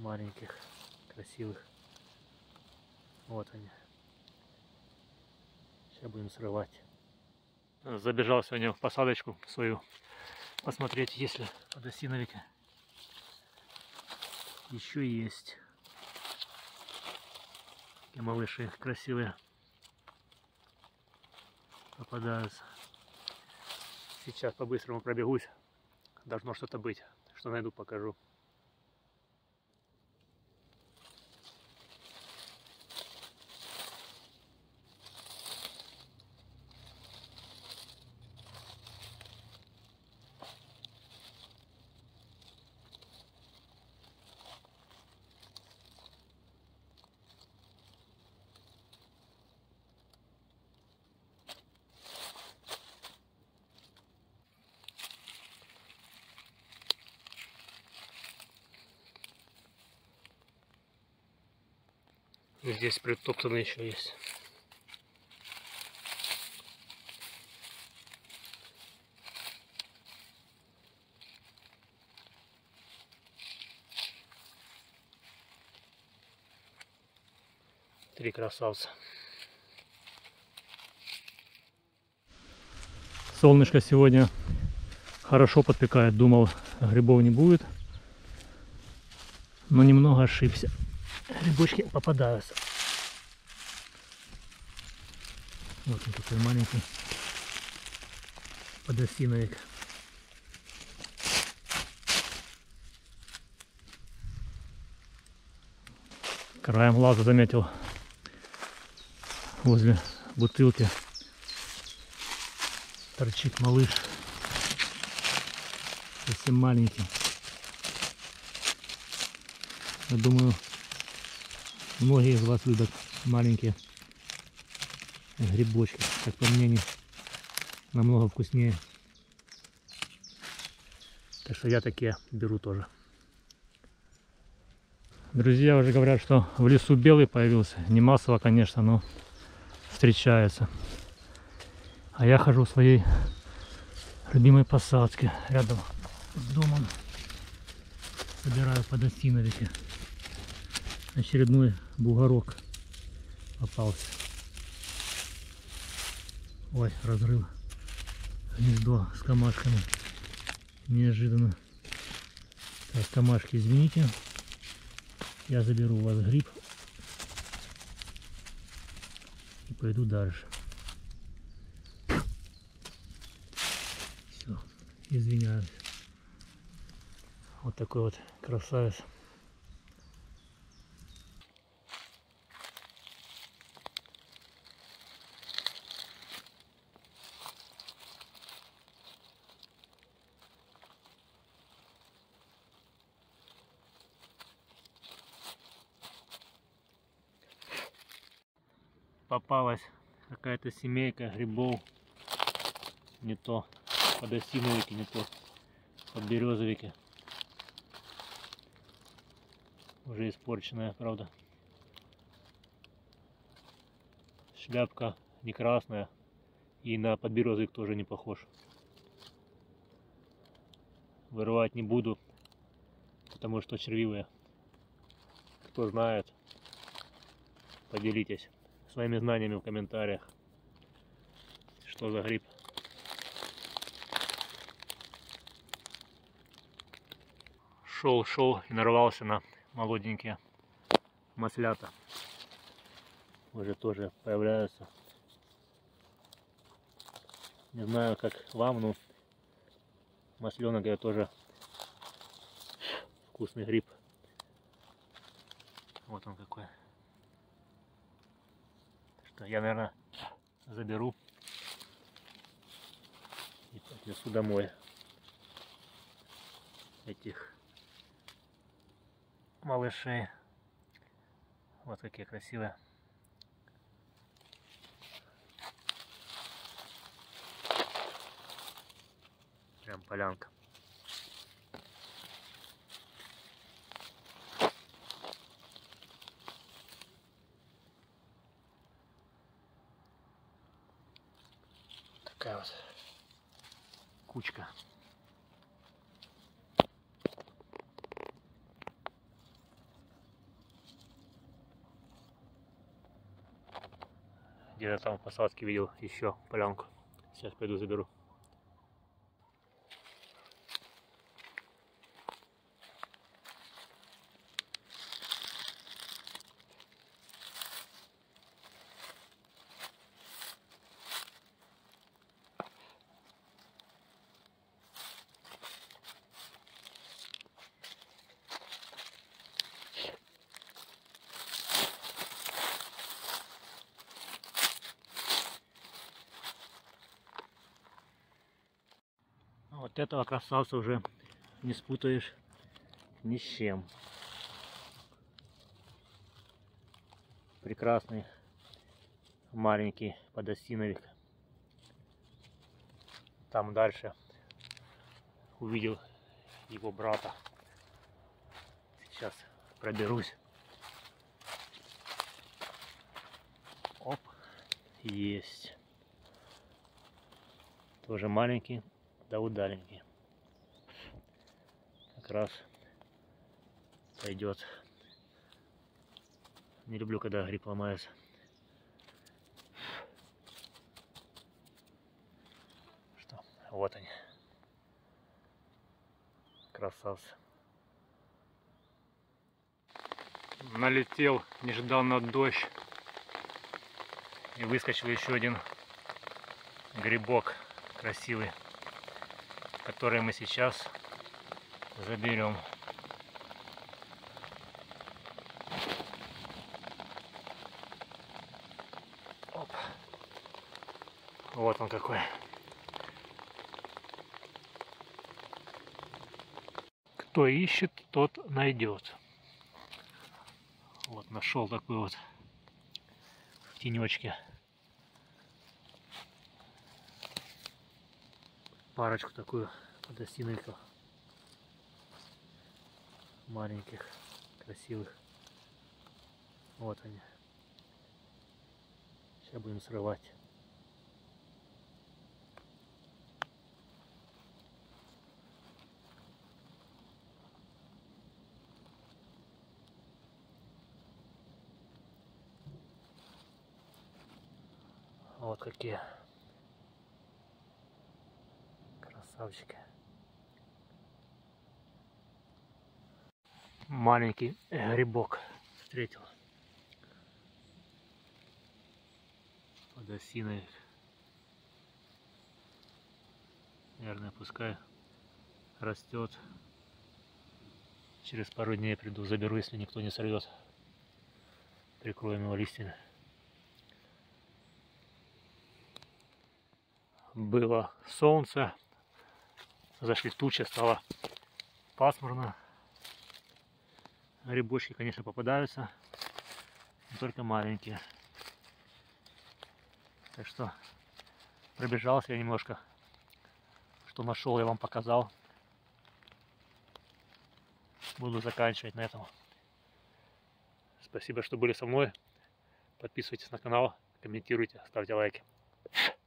маленьких, красивых. Вот они. Сейчас будем срывать. Забежал сегодня в посадочку свою посмотреть, есть ли подосиновики. Еще есть. Такие малыши красивые попадаются. Сейчас по-быстрому пробегусь. Должно что-то быть. Что найду, покажу. Здесь притоптанный еще есть. Три красавца. Солнышко сегодня хорошо подпекает. Думал, грибов не будет. Но немного ошибся. Грибочки попадаются. Вот он такой маленький подосиновик. Краем глаза заметил возле бутылки торчит малыш. Совсем маленький. Я думаю, многие из вас любят маленькие грибочки. Как по мне, они намного вкуснее. Так что я такие беру тоже. Друзья уже говорят, что в лесу белый появился. Не массово, конечно, но встречается. А я хожу в своей любимой посадке рядом с домом. Собираю подосиновики. Очередной бугорок попался. Ой, разрыв. Гнездо с камашками. Неожиданно. Так, камашки, извините. Я заберу у вас гриб. И пойду дальше. Все, извиняюсь. Вот такой вот красавец. Попалась какая-то семейка грибов. Не то подосиновики, не то подберезовики. Уже испорченная, правда. Шляпка не красная. И на подберезовик тоже не похож. Вырывать не буду, потому что червивые. Кто знает, поделитесь своими знаниями в комментариях, что за гриб. Шел и нарвался на молоденькие маслята. Уже тоже появляются. Не знаю, как вам, но масленок это тоже вкусный гриб. Вот он какой. Что я, наверное, заберу и отнесу домой этих малышей. Вот какие красивые. Прям полянка. Такая вот кучка. где-то там в посадке видел еще полянку. Сейчас пойду заберу. Вот этого красавца уже не спутаешь ни с чем. Прекрасный маленький подосиновик. Там дальше увидел его брата. Сейчас проберусь. Оп, есть. Тоже маленький, да удаленький. Как раз пойдет. Не люблю, когда гриб ломается. Что? Вот они. Красавцы. Налетел нежданно дождь. И выскочил еще один грибок красивый, который мы сейчас заберем. Оп. Вот он какой. Кто ищет, тот найдет. Вот нашел такой вот в тенечке. Парочку такую подосиновиков. Маленьких, красивых. Вот они. Сейчас будем срывать. Вот какие красавчики. Маленький грибок встретил. Подосиновик. Наверное, пускай растет. Через пару дней приду, заберу, если никто не сорвет. Прикроем его листьями. Было солнце, зашли тучи, стало пасмурно. Грибочки, конечно, попадаются, но только маленькие. Так что пробежался я немножко, что нашел, я вам показал. Буду заканчивать на этом. Спасибо, что были со мной. Подписывайтесь на канал, комментируйте, ставьте лайки.